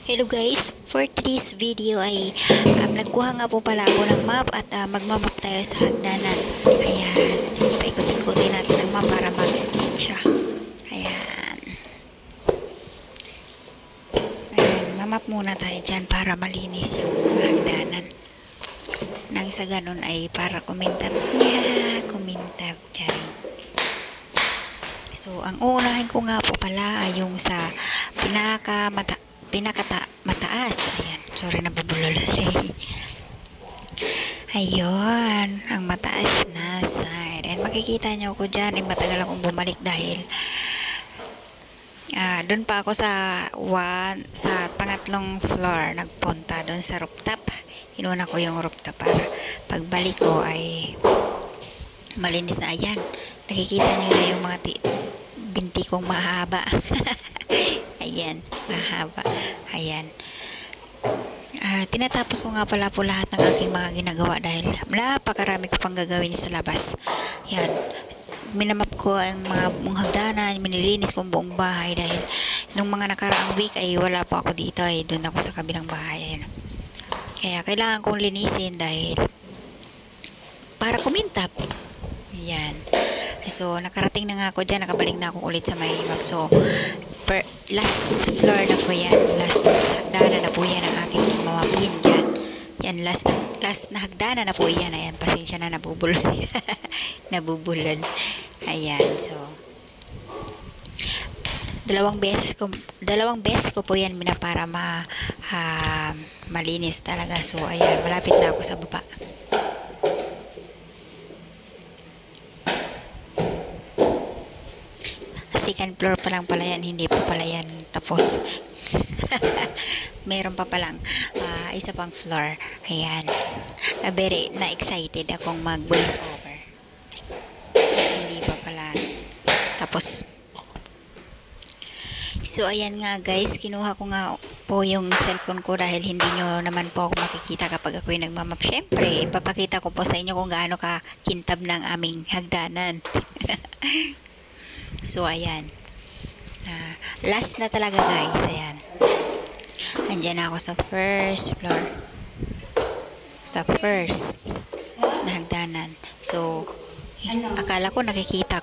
Hello guys, for today's video ay nagkuha nga po pala ako ng map at magmamap tayo sa hagdanan. Ayan, paikot-ikotin natin ang map para mag-speed siya. Ayan. Ayan, mamap muna tayo dyan para malinis yung hagdanan. Nang sa ganun ay para kumintab niya, kumintab dyan. So, ang uunahin ko nga po pala ay yung sa mataas. Ayan, sorry nabubulol. Ayun, ang mataas na side. And makikita nyo ko dyan, matagal akong bumalik dahil doon pa ako sa pangatlong floor nagpunta doon sa rooftop. Inuna ko yung rooftop para pagbalik ko ay malinis na. Ayan, nakikita nyo na yung mga binti kong mahaba. Ayan, mahaba. Ayan. Tinatapos ko nga pala po lahat ng aking mga ginagawa dahil napakarami ko pang gagawin sa labas. Ayan. Minamap ko ang mga hagdanan, minilinis ko ang buong bahay dahil nung mga nakaraang week ay wala po ako dito, ay doon ako sa kabilang bahay. Ayan. Kaya kailangan kong linisin dahil para kumintab. Ayan. So, nakarating na nga ako dyan, nakabalik na ako ulit sa may map. So, last floor na po yan, last hagdanan na po yan ang aking mamapin dyan. Yan, last na hagdanan na po yan. Ayan, pasensya na, nabubulol. Nabubulol. Ayan, so, dalawang beses ko po yan para malinis talaga. So, ayan, malapit na ako sa baba. Second floor pa lang pala yan, hindi pa pala yan tapos. Meron pa palang isa pang floor. Ayan, very na-excited akong mag voice over. Hindi pa pala tapos. So ayan nga guys, kinuha ko nga po yung cellphone ko dahil hindi nyo naman po ako makikita kapag ako'y nagmamap. Syempre, papakita ko po sa inyo kung gaano ka kintab ng aming hagdanan. So, ayan. Last na talaga guys. Ayan. Andyan ako sa first floor. Sa first na hagdanan. So, akala ko nakikita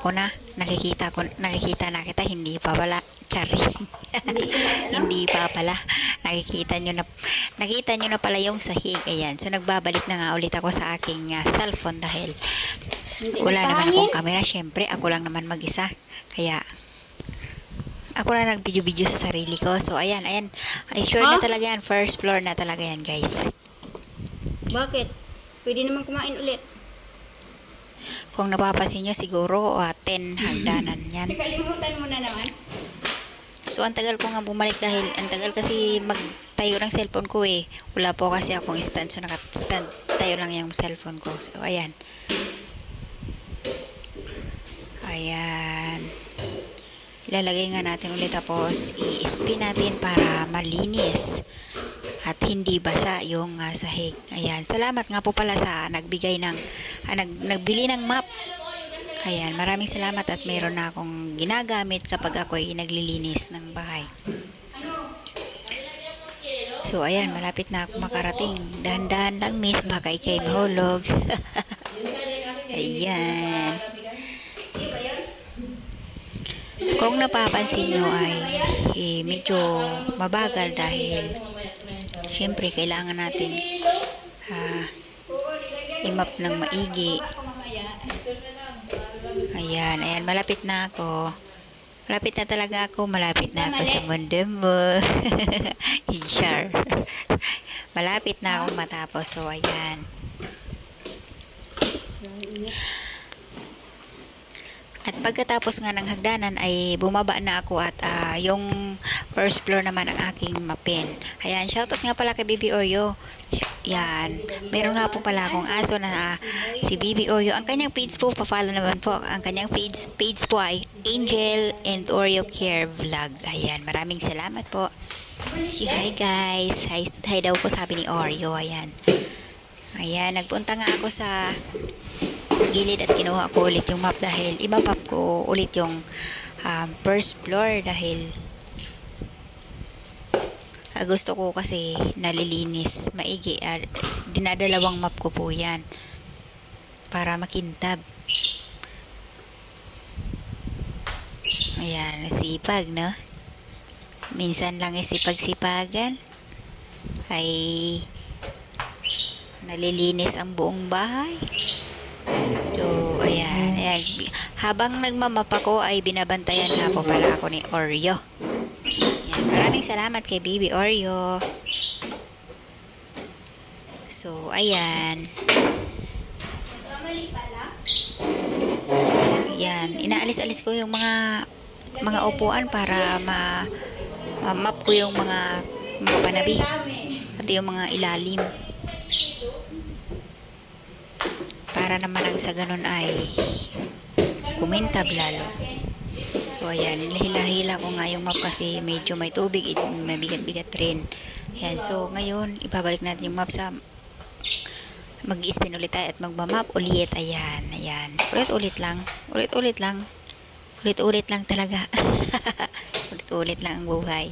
na kita. Hindi pa pala. Chari. Hindi pa pala. Nakita nyo na pala yung sahig. Ayan. So, nagbabalik na nga ulit ako sa aking cellphone dahil wala naman akong camera. Syempre, ako lang naman mag-isa. Kaya, ako na nag-video-video sa sarili ko. So, ayan. Ay, sure na talaga yan. First floor na talaga yan, guys. Bakit? Pwede naman kumain ulit. Kung napapasin nyo, siguro 10 hagdanan yan. Kalimutan mo na naman. So, ang tagal ko nga bumalik dahil ang tagal kasi magtayo ng cellphone ko eh. Wala po kasi akong stand. So, naka-stand tayo lang yung cellphone ko. So, ayan. Ayan. Ilalagay nga natin ulit tapos i-spin natin para malinis at hindi basa yung sahig. Ayan. Salamat nga po pala sa nagbili ng map. Ayan. Maraming salamat at mayroon na akong ginagamit kapag ako'y naglilinis ng bahay. So, ayan. Malapit na ako makarating. Dahan-dahan lang miss. Baka ikay mahulog. Ayan. Kung napapansin nyo ay medyo mabagal dahil syempre kailangan natin i-map ng maigi. Ayan, malapit na ako. Malapit na talaga ako. Malapit na ako sa mundo mo. Char. Malapit na akong matapos. So, ayan. At pagkatapos nga ng hagdanan ay bumaba na ako at yung first floor naman ang aking mapin. Ayan, shoutout nga pala kay Bibi Oreo. Yan, meron nga po pala akong aso na si Bibi Oreo. Ang kanyang page po, pa-follow naman po. Ang kanyang page po ay Angel and Oreo Care Vlog. Ayan, maraming salamat po. Hi guys. Hi daw po sabi ni Oreo. Ayan. Ayan, nagpunta nga ako sa gilid at kinuha ko ulit yung map dahil ibabap ko ulit yung first floor dahil Gusto ko kasi nalilinis, maigi. Dinadalawang map ko po yan para makintab. Ayan, nasipag, no? Minsan lang sipag-sipagan ay nalilinis ang buong bahay. So, ayan. Habang nagmamap ako ay binabantayan nga po pala ako ni Oreo. Ayan, maraming salamat kay Baby Oreo. So, ayan. Ayan, inaalis-alis ko yung mga upuan para ma-map ko yung mga panabi at yung mga ilalim. Para naman lang sa ganun ay kumintab lalo. So ayan, hila-hila ko nga yung map kasi medyo may tubig, mabigat-bigat rin. Ayan, so ngayon ibabalik natin yung map sa mag-spin ulit tayo at magmamap ulit. Ayan, ayan. Ulit-ulit lang. Ulit-ulit lang. Ulit-ulit lang talaga. Ulit-ulit lang ang buhay.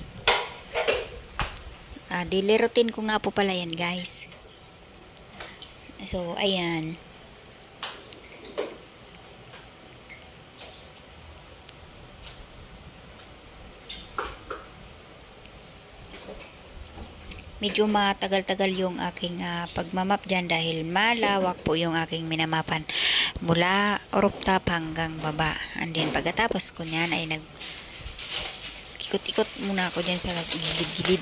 Daily routine ko nga po pala yan, guys. So, ayan. Medyo matagal-tagal yung aking pagmamap dyan dahil malawak po yung aking minamapan mula rooftop hanggang baba. And then pagkatapos ko nyan ay ikot-ikot muna ako dyan sa gilid-gilid.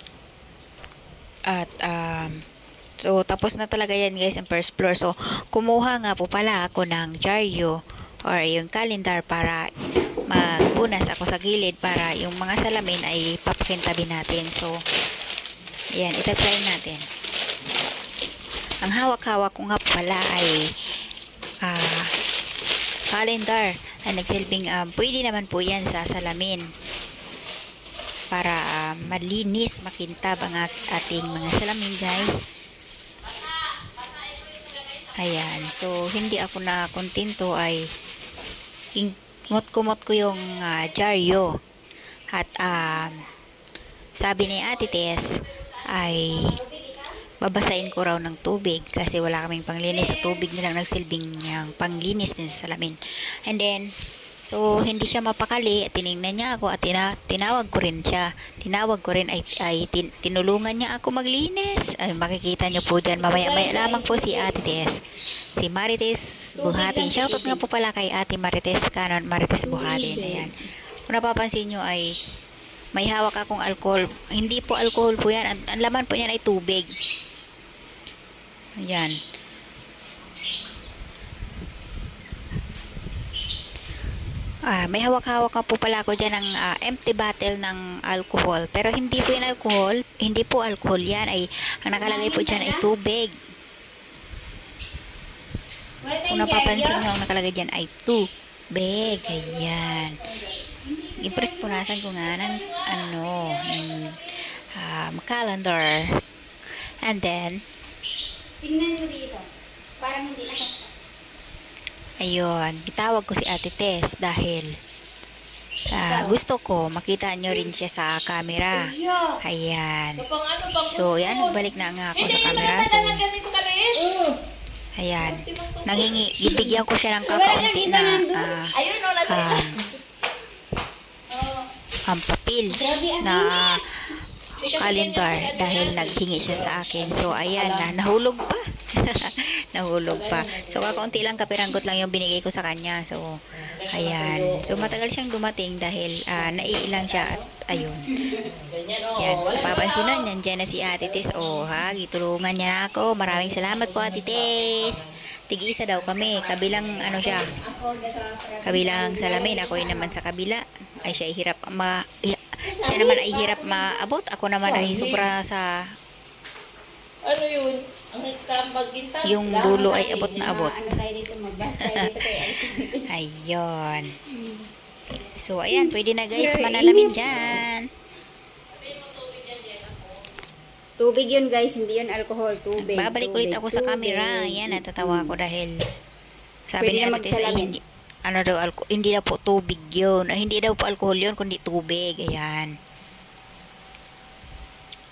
At so tapos na talaga yan, guys, ang first floor. So kumuha nga po pala ako ng dyaryo or yung calendar para magpunas ako sa gilid para yung mga salamin ay papakintabi natin. So ayan, itatry natin. Ang hawak-hawak ko nga pala ay calendar. Nagsilbing pwede naman po yan sa salamin para malinis, makintab ang ating mga salamin, guys. Ayan, so hindi ako na kontento ay kumot ko yung dyaryo. At sabi ni Ate Tess ay babasain ko raw ng tubig kasi wala kaming panglinis sa tubig nilang nagsilbing ng panglinis din sa salamin. And then so hindi siya mapakali, tiningnan niya ako at tinawag ko rin siya. Tinawag ko rin ay tinulungan niya ako maglinis. Ay, makikita niyo po dyan mamaya-maya lamang po si Ate Tess, si Marites Buhatin. Shoutout nga po pala kay Ate Marites Canon, Marites Buhatin. Ayan, kung napapansin nyo ay may hawak akong alcohol. Hindi po alcohol po yan. Ang laman po yan ay tubig. Ayan. May hawak-hawak ka po pala ako dyan ng empty bottle ng alcohol. Pero hindi po yan alcohol. Hindi po alcohol yan. Ang nakalagay po dyan ay tubig. Kung napapansin nyo, ang nakalagay dyan ay tubig. Ayan. Punasan ko nga ng calendar. And then tingnan nyo dito. Parang hindi nakasya. Ayun, itawag ko si Ate Tess dahil gusto ko makita nyo rin siya sa camera. Ayan. So, yan, nagbalik na nga ako sa camera. So, ayan. Ibigyan ko siya ng kakaunti na papel na calendar dahil naghingi siya sa akin. So ayan, nahulog pa. Nahulog pa. So kakaunti lang, kapiranggot lang yung binigay ko sa kanya. So ayan. So matagal siyang dumating dahil naiilang siya at ayun. Yan, papansin na, nandiyan na si Ate Tess. Gitulungan niya na ako. Maraming salamat po, Ate Tess. Tig-isa daw kami. Kabilang siya. Kabilang salamin. Ako naman sa kabila. Ay siya siya naman ay hirap maabot. Ako naman ay sobra sa yun? yung dulo ay abot na abot. Ayun. So ayan, pwede na, guys, manalamin dyan. Tubig yun, guys, hindi yun alcohol, tubig. Babalik ulit ako sa camera. Ayan, natatawa ako dahil sabi ni Ate Tess ay hindi daw po tubig yun. Hindi daw po alcohol yun, kundi tubig. Ayan.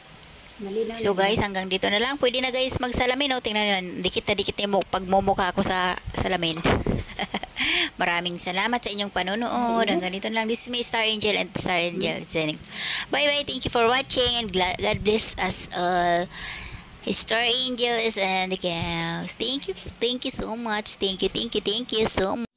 Malinaw So na. guys, hanggang dito na lang. Pwede na guys magsalamin. Oh. Tingnan nyo, dikit na dikit yung pagmumukha ko sa salamin. Maraming salamat sa inyong panonood. Hanggang dito na lang. This is me, Star Angel and Star Angel. Bye bye. Thank you for watching and God bless us all. Star Angel is and the cows. Thank you so much. Thank you so much.